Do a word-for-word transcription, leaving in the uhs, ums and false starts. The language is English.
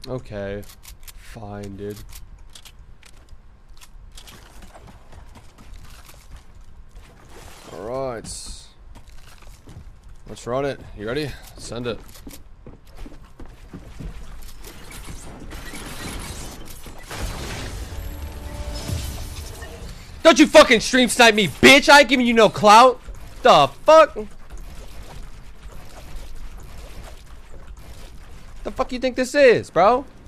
Okay. Fine, dude. Alright. Let's run it. You ready? Send it. Don't you fucking stream snipe me, bitch! I ain't giving you no clout. The fuck? The fuck you think this is, bro?